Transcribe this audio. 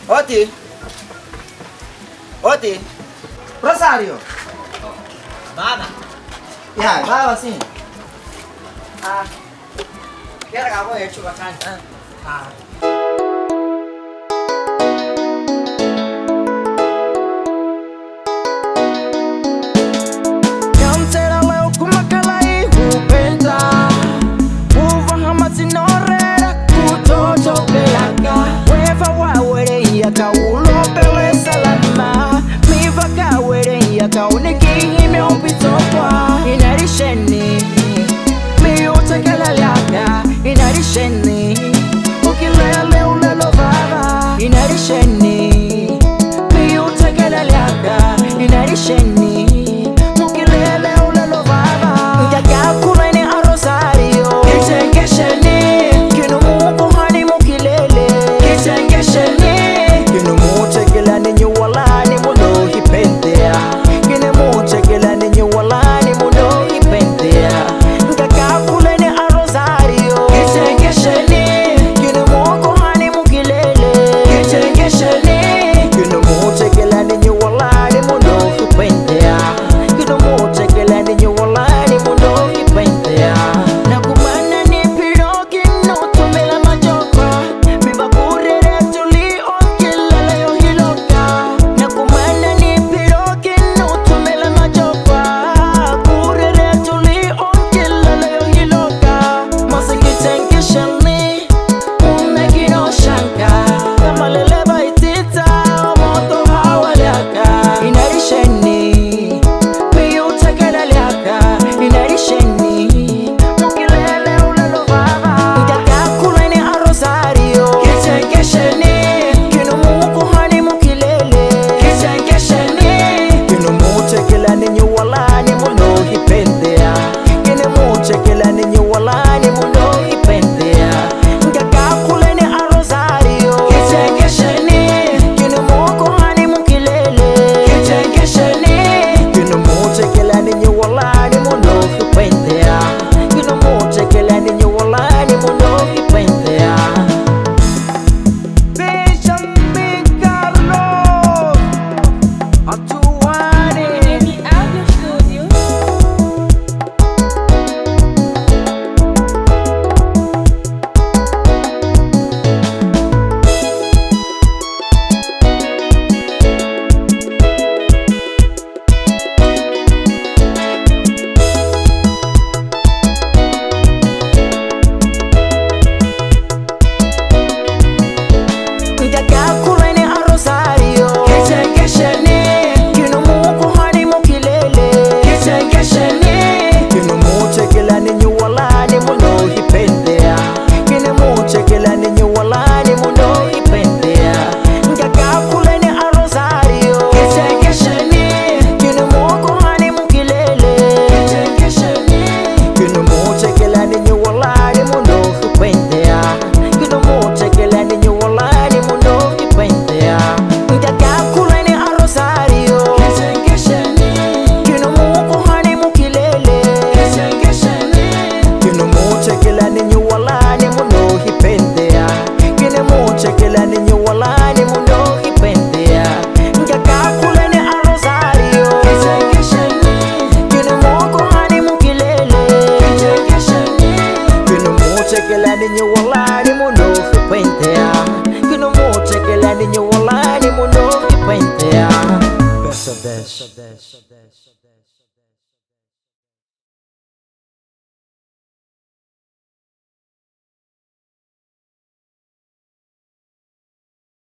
Oti? Oti? Rosario? Baba. Ya, baba sim. Kira kamu ya coba kan? Nyamtera leo kumakala ihupenda Uvahama zinorera kutoto belaka Weva wawere yaka ulopele salama Miva kawere yaka unikihi meopitokwa Inarisheni miutekela laka Inarisheni ukilele ulelo baba Inarisheni miutekela laka Inarisheni Best of this.